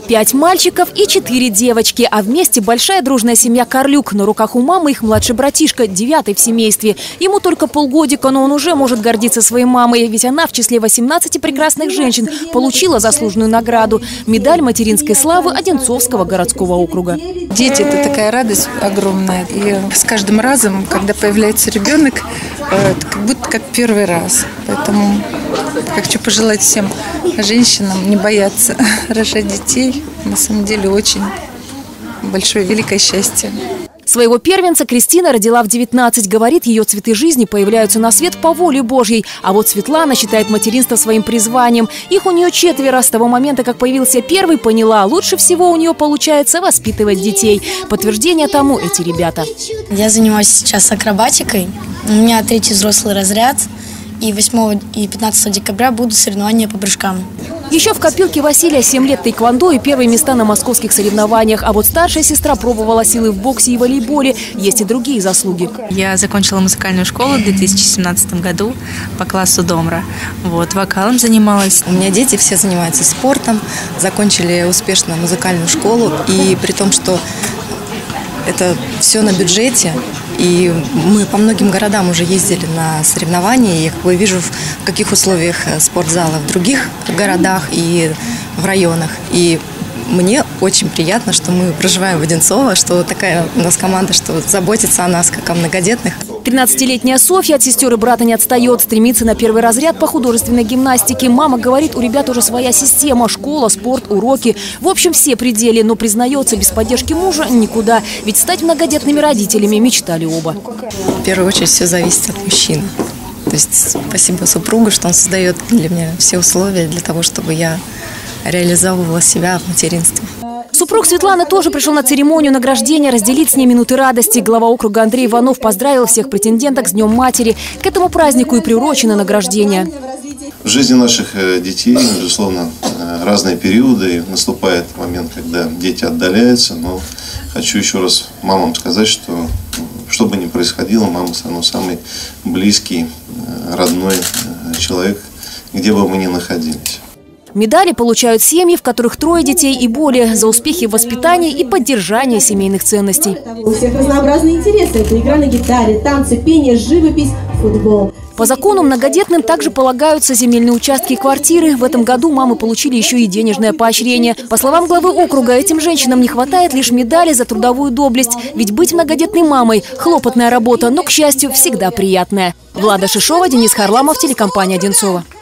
5 мальчиков и 4 девочки, а вместе большая дружная семья Карлюк. На руках у мамы их младший братишка, 9-й в семействе. Ему только полгодика, но он уже может гордиться своей мамой, ведь она в числе 18 прекрасных женщин получила заслуженную награду – медаль материнской славы Одинцовского городского округа. Дети – это такая радость огромная. И с каждым разом, когда появляется ребенок, это как будто как первый раз. Поэтому хочу пожелать всем женщинам не бояться рожать детей. На самом деле очень большое, великое счастье. Своего первенца Кристина родила в 19. Говорит, ее цветы жизни появляются на свет по воле Божьей. А вот Светлана считает материнство своим призванием. Их у нее 4. С того момента, как появился первый, поняла, лучше всего у нее получается воспитывать детей. Подтверждение тому эти ребята. Я занимаюсь сейчас акробатикой. У меня 3-й взрослый разряд. И 8 и 15 декабря будут соревнования по прыжкам. Еще в копилке Василия 7 лет тэквондо и первые места на московских соревнованиях. А вот старшая сестра пробовала силы в боксе и волейболе. Есть и другие заслуги. Я закончила музыкальную школу в 2017 году по классу домра. Вокалом занималась. У меня дети все занимаются спортом, закончили успешно музыкальную школу. И при том, что это все на бюджете, и мы по многим городам уже ездили на соревнования. Я вижу, в каких условиях спортзалы в других городах и в районах. И мне очень приятно, что мы проживаем в Одинцово, что такая у нас команда, что заботится о нас, как о многодетных. 13-летняя Софья от сестер и брата не отстает. Стремится на 1-й разряд по художественной гимнастике. Мама говорит, у ребят уже своя система. Школа, спорт, уроки. В общем, все пределы. Но признается, без поддержки мужа никуда. Ведь стать многодетными родителями мечтали оба. В первую очередь все зависит от мужчины. То есть спасибо супругу, что он создает для меня все условия для того, чтобы я реализовывала себя в материнстве. Супруг Светланы тоже пришел на церемонию награждения разделить с ней минуты радости. Глава округа Андрей Иванов поздравил всех претенденток с Днем матери. К этому празднику и приурочено награждение. В жизни наших детей, безусловно, разные периоды. И наступает момент, когда дети отдаляются. Но хочу еще раз мамам сказать, что бы ни происходило, мама все равно самый близкий, родной человек, где бы мы ни находились. Медали получают семьи, в которых 3 детей и более, за успехи в воспитании и поддержании семейных ценностей. У всех разнообразные интересы. Это игра на гитаре, танцы, пение, живопись, футбол. По закону многодетным также полагаются земельные участки и квартиры. В этом году мамы получили еще и денежное поощрение. По словам главы округа, этим женщинам не хватает лишь медали за трудовую доблесть. Ведь быть многодетной мамой – хлопотная работа, но, к счастью, всегда приятная. Влада Шишова, Денис Харламов, телекомпания «Одинцово».